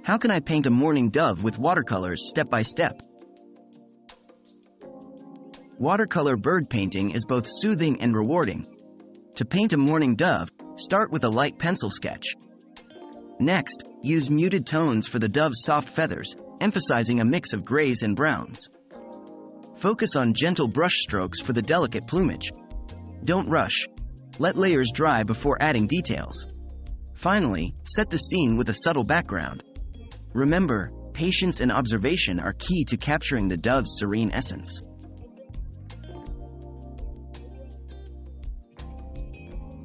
How can I paint a mourning dove with watercolors step by step? Watercolor bird painting is both soothing and rewarding. To paint a mourning dove, start with a light pencil sketch. Next, use muted tones for the dove's soft feathers, emphasizing a mix of grays and browns. Focus on gentle brush strokes for the delicate plumage. Don't rush. Let layers dry before adding details. Finally, set the scene with a subtle background. Remember, patience and observation are key to capturing the dove's serene essence.